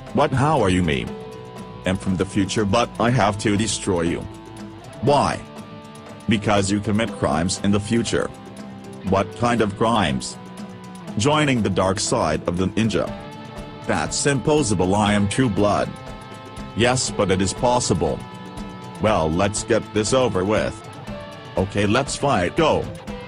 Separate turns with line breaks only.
What, how are you me? I'm from the future, but I have to destroy you. Why? Because you commit crimes in the future. What kind of crimes? Joining the dark side of the ninja. That's impossible. I am true blood. Yes, but it is possible. Well, let's get this over with. Okay, let's fight, go.